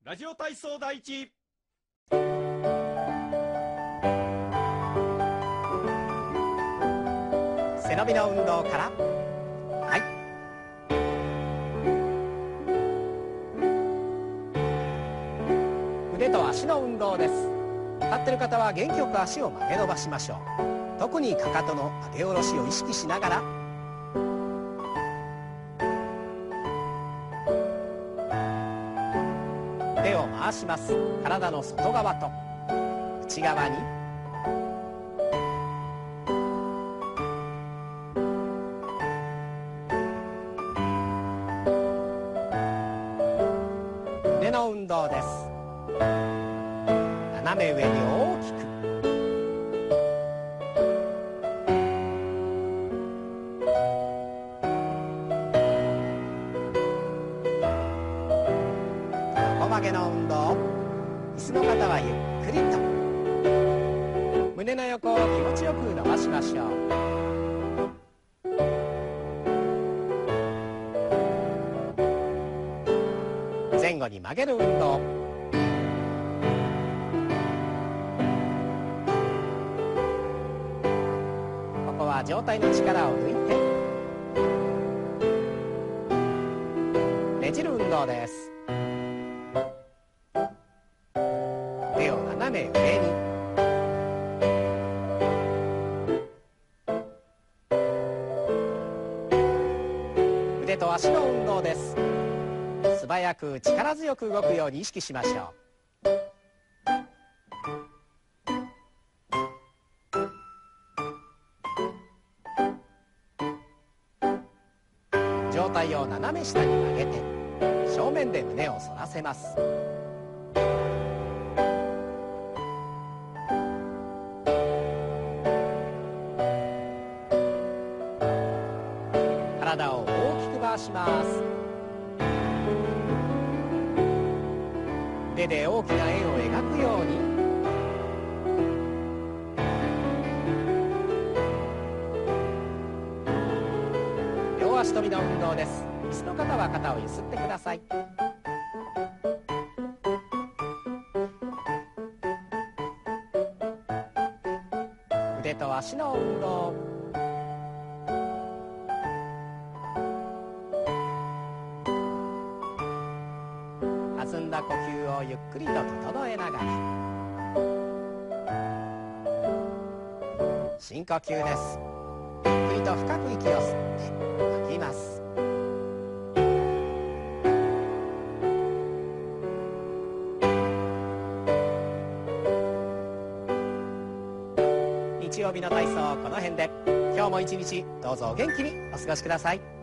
ラジオ体操第一。 背伸びの運動から。はい。腕と足の運動です。立ってる方は元気よく足を曲げ伸ばしましょう。特にかかとの上げ下ろしを意識しながら。腕を回します。体の外側と内側に。腕の運動です。斜め上に大きく。横曲げの運動。椅子の方はゆっくりと。胸の横を気持ちよく伸ばしましょう。前後に曲げる運動。ここは上体の力を抜いてねじる運動です。手を斜め上に。腕と足の運動です。素早く力強く動くように意識しましょう。上体を斜め下に曲げて正面で胸を反らせます。体を大きく回します。手で大きな円を描くように。両足跳びの運動です。椅子の方は肩をゆすってください。腕と足の運動。弾んだ呼吸をゆっくりと整えながら。深呼吸です。ゆっくりと深く息を吸って吐きます。日曜日の体操この辺で。今日も一日どうぞお元気にお過ごしください。